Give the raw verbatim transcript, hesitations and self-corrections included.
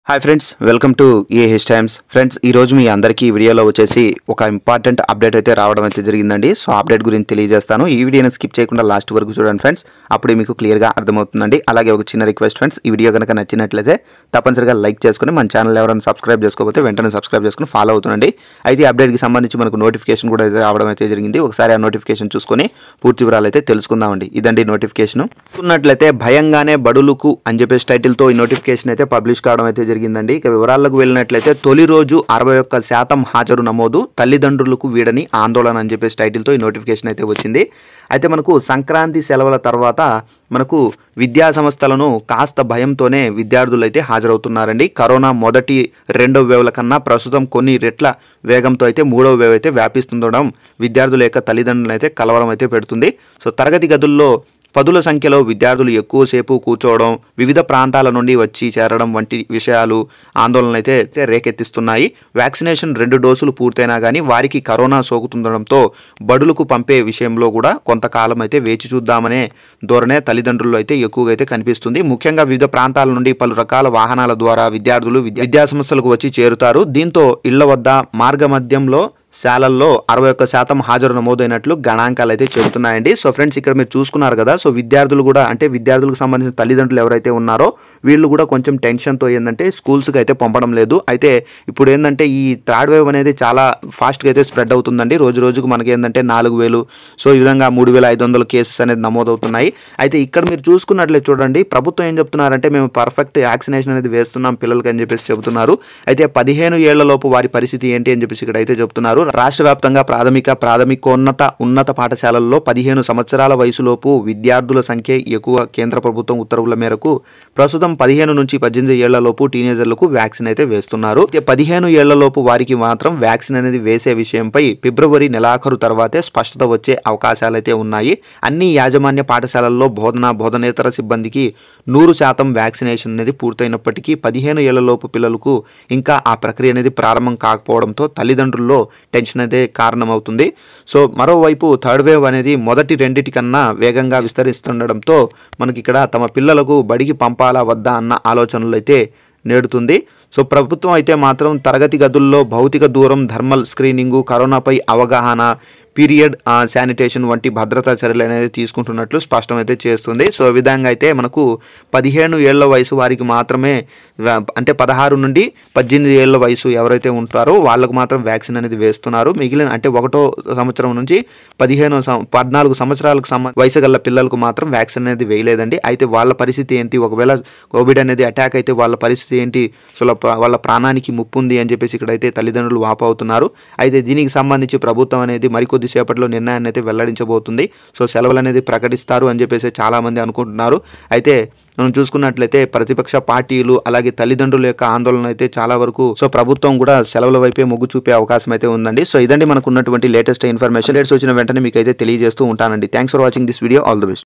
Hi friends, welcome to AH Times. Friends, ఈ రోజు మీ అందరికీ ఈ వీడియోలో వచ్చేసి ఒక ఇంపార్టెంట్ అప్డేట్ అయితే రావడం అయితే జరిగిందండి. సో అప్డేట్ గురించి తెలియజేస్తాను. ఈ వీడియోని స్కిప్ చేయకుండా లాస్ట్ వరకు చూడండి ఫ్రెండ్స్, అప్పుడు మీకు క్లియర్గా అర్థమవుతుందండి. అలాగే ఒక చిన్న రిక్వెస్ట్ ఫ్రెండ్స్, ఈ వీడియో కనుక నచ్చినట్లయితే తప్పనిసరిగా లైక్ చేసుకుని మన ఛానల్ ఎవరైనా సబ్స్క్రైబ్ చేసుకోకపోతే వెంటనే సబ్స్క్రైబ్ చేసుకుని ఫాలో అవుతుండండి. అయితే ఈ అప్డేట్కి సంబంధించి మనకు నోటిఫికేషన్ కూడా అయితే రావడం అయితే జరిగింది. ఒకసారి ఆ నోటిఫికేషన్ చూసుకొని పూర్తి వివరాలు అయితే తెలుసుకుందామండి. ఇదండి నోటిఫికేషన్. చూసుకున్నట్లయితే భయంగానే బడులకు అని చెప్పేసి టైటిల్తో ఈ నోటిఫికేషన్ అయితే పబ్లిష్ కావడం అయితే జరిగిందండి. ఇక వివరాలకు వెళ్ళినట్లయితే తొలి రోజు అరవై ఒక్క శాతం హాజరు నమోదు, తల్లిదండ్రులకు వీడని ఆందోళన అని చెప్పేసి టైటిల్తో ఈ నోటిఫికేషన్ అయితే వచ్చింది. అయితే మనకు సంక్రాంతి సెలవుల తర్వాత మనకు విద్యా సంస్థలను కాస్త భయంతోనే విద్యార్థులు అయితే హాజరవుతున్నారండి. కరోనా మొదటి రెండవ వేవ్ల కన్నా ప్రస్తుతం కొన్ని రెట్ల వేగంతో అయితే మూడవ వేవ్ అయితే వ్యాపిస్తుండడం విద్యార్థుల యొక్క తల్లిదండ్రులను అయితే కలవరం అయితే పెడుతుంది. సో తరగతి గదుల్లో పదుల సంఖ్యలో విద్యార్థులు ఎక్కువసేపు కూర్చోవడం, వివిధ ప్రాంతాల నుండి వచ్చి చేరడం వంటి విషయాలు ఆందోళన అయితే రేకెత్తిస్తున్నాయి. వ్యాక్సినేషన్ రెండు డోసులు పూర్తయినా కానీ వారికి కరోనా సోకుతుండడంతో బడులకు పంపే విషయంలో కూడా కొంతకాలం అయితే వేచి చూద్దామనే ధోరణే తల్లిదండ్రులు అయితే ఎక్కువగా అయితే కనిపిస్తుంది. ముఖ్యంగా వివిధ ప్రాంతాల నుండి పలు రకాల వాహనాల ద్వారా విద్యార్థులు విద్యా సంస్థలకు వచ్చి చేరుతారు. దీంతో ఇళ్ల వద్ద మార్గ మధ్యంలో శాలల్లో అరవై ఒక్క శాతం హాజరు నమోదైనట్లు గణాంకాలు అయితే చెబుతున్నాయండి. సో ఫ్రెండ్స్, ఇక్కడ మీరు చూసుకున్నారు కదా, సో విద్యార్థులు కూడా అంటే విద్యార్థులకు సంబంధించిన తల్లిదండ్రులు ఎవరైతే ఉన్నారో వీళ్ళు కూడా కొంచెం టెన్షన్తో ఏంటంటే స్కూల్స్కి అయితే పంపడం లేదు. అయితే ఇప్పుడు ఏంటంటే ఈ థర్డ్ వేవ్ అనేది చాలా ఫాస్ట్గా అయితే స్ప్రెడ్ అవుతుందండి. రోజు రోజుకు మనకి ఏంటంటే నాలుగు వేలు సో ఈ విధంగా మూడు వేల ఐదు వందల కేసెస్ అనేది నమోదవుతున్నాయి. అయితే ఇక్కడ మీరు చూసుకున్నట్లయితే చూడండి, ప్రభుత్వం ఏం చెప్తున్నారంటే మేము పర్ఫెక్ట్ వ్యాక్సినేషన్ అనేది వేస్తున్నాం పిల్లలకి అని చెప్పేసి చెబుతున్నారు. అయితే పదిహేను ఏళ్ల లోపు వారి పరిస్థితి ఏంటి అని చెప్పేసి ఇక్కడ అయితే చెబుతున్నారు. రాష్ట్ర వ్యాప్తంగా ప్రాథమిక ప్రాథమికోన్నత ఉన్నత పాఠశాలల్లో పదిహేను సంవత్సరాల వయసులోపు విద్యార్థుల సంఖ్య ఎక్కువ. కేంద్ర ప్రభుత్వం ఉత్తర్వుల మేరకు ప్రస్తుతం పదిహేను నుంచి పద్దెనిమిది ఏళ్లలోపు టీనేజర్లకు వ్యాక్సిన్ అయితే వేస్తున్నారు. పదిహేను ఏళ్లలోపు వారికి మాత్రం వ్యాక్సిన్ అనేది వేసే విషయంపై ఫిబ్రవరి నెలాఖరు తర్వాతే స్పష్టత వచ్చే అవకాశాలైతే ఉన్నాయి. అన్ని యాజమాన్య పాఠశాలల్లో బోధన బోధనేతర సిబ్బందికి నూరు శాతం వ్యాక్సినేషన్ అనేది పూర్తయినప్పటికీ పదిహేను ఏళ్లలోపు పిల్లలకు ఇంకా ఆ ప్రక్రియ అనేది ప్రారంభం కాకపోవడంతో తల్లిదండ్రుల్లో టెన్షన్ అయితే కారణమవుతుంది. సో మరోవైపు థర్డ్ వేవ్ అనేది మొదటి రెండిటి కన్నా వేగంగా విస్తరిస్తుండడంతో మనకి ఇక్కడ తమ పిల్లలకు బడికి పంపాలా వద్దా అన్న ఆలోచనలు అయితే నేడుతుంది. సో ప్రభుత్వం అయితే మాత్రం తరగతి గదుల్లో భౌతిక దూరం, థర్మల్ స్క్రీనింగు, కరోనాపై అవగాహన, పీరియడ్ శానిటేషన్ వంటి భద్రతా చర్యలు అనేది తీసుకుంటున్నట్లు స్పష్టమైతే చేస్తుంది. సో ఈ విధంగా అయితే మనకు పదిహేను ఏళ్ల వయసు వారికి మాత్రమే అంటే పదహారు నుండి పద్దెనిమిది ఏళ్ల వయసు ఎవరైతే ఉంటారో వాళ్ళకు మాత్రం వ్యాక్సిన్ అనేది వేస్తున్నారు. మిగిలిన అంటే ఒకటో సంవత్సరం నుంచి పదిహేను పద్నాలుగు సంవత్సరాలకు సమ వయసు గల పిల్లలకు మాత్రం వ్యాక్సిన్ అనేది వేయలేదండి. అయితే వాళ్ళ పరిస్థితి ఏంటి, ఒకవేళ కోవిడ్ అనేది అటాక్ అయితే వాళ్ళ పరిస్థితి ఏంటి, సో వాళ్ళ ప్రాణానికి ముప్పు ఉంది అని చెప్పేసి ఇక్కడైతే తల్లిదండ్రులు వాపోతున్నారు. అయితే దీనికి సంబంధించి ప్రభుత్వం అనేది మరికొద్ది సేపట్లో నిర్ణయాన్ని అయితే వెల్లడించబోతుంది. సో సెలవులు అనేది ప్రకటిస్తారు అని చెప్పేసి చాలా మంది అనుకుంటున్నారు. అయితే మనం చూసుకున్నట్లయితే ప్రతిపక్ష పార్టీలు అలాగే తల్లిదండ్రుల యొక్క ఆందోళన అయితే చాలా వరకు సో ప్రభుత్వం కూడా సెలవుల వైపే మొగ్గు చూపే అవకాశం అయితే ఉందండి. సో ఇదండి మనకు ఉన్నటువంటి లేటెస్ట్ ఇన్ఫర్మేషన్. లేట్స్ వచ్చిన వెంటనే మీకు అయితే తెలియజేస్తూ ఉంటానండి. Thanks for watching this video. All the best.